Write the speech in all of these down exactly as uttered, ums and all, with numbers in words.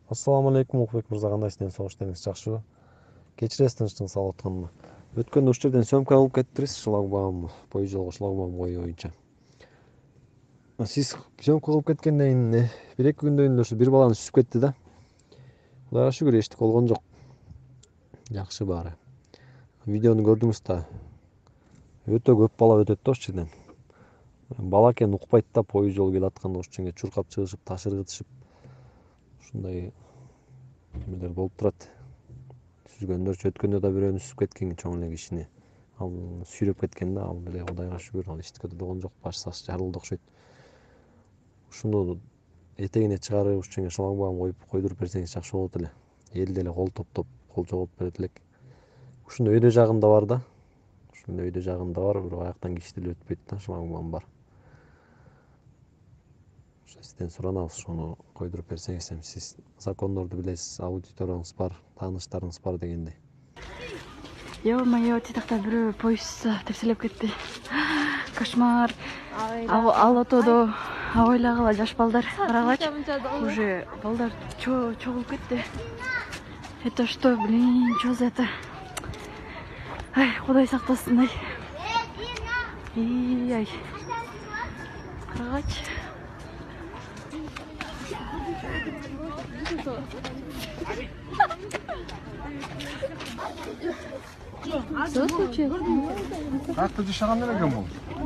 Ассаламу алейкум, Укбек мырза, кандайсыз, ден соғыштарыңыз жакшыбы? Кечиресиз, тынчтыгыңыз салып атканыма. Өткөндө ушул жерден сөмка алып кеттириз, шлагбаум, пойыз жолго шлагбаум коюу боюнча. Сиз сөмка кылып кеткенден кийин бир эки күндөн кийин ушу бир баланы сүзүп кетти да. Кудайга шүгүр, эчтик болгон жок. Жакшы баары. Видеону көрдүңүз да. Өтө көп бала өтөт да ушул жерден. Бала экен укпайт да, пойыз жол келе атканда ушул жерге чуркап чыгышып, ташыргытышып. Ушундай эмелер болуп турат. Сүзгөндөрчү өткөндө да бирөөнү сүзүп кеткен чоң эле кишини. Ал сүйрөп кеткен да, ал эле Кудайга шүгүр, ал эчтеке болгон жок, баш саш жарылды окшойт. Ушуну этегине чыгарып ушул жерге шлагбаум коюп койдуруп берсеңиз жакшы болот эле. Эл деле кол топтоп, кол чогултуп берет элек. Ушунун өйдө жагында бар да. Ушунун өйдө жагында бар, бирок аяктан киши деле өтпөйт да, шлагбаум бар. Сизден суранабыз, ошону койдуруп берсеңиз, эми сиз закондорду билесиз, аудиторияңыз бар, тааныштарыңыз бар дегендей. Ё-моё, титакта бирөө поезд тепселеп кетти. Кошмар. Ал отодо ойлагыла жаш балдар, карагылачы. Уже балдар чогулуп кетти. Это что, блин, что за это? Ай, Кудай сактасын, ай. И ай. Карагылачы. Что случилось? Как ты дешевле на гамбу?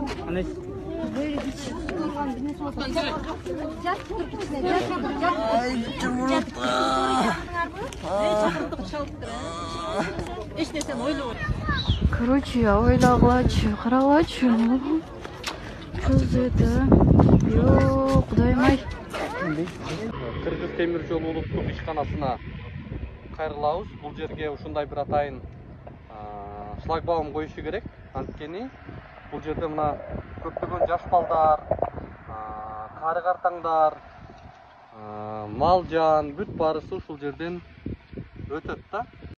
Короче, ойлагылачы, карагылачы. Что за это? Ё, Кудайым-ай. Кыргыз темир жол улуттук ишканасына кайрылабыз. Бул жерге ушундай бир атайын шлагбаум коюшу керек. Анткени бул жерде мына көптөгөн жаш балдар, кары картаңдар, мал жан бүт баарысы ушул жерден өтөт да.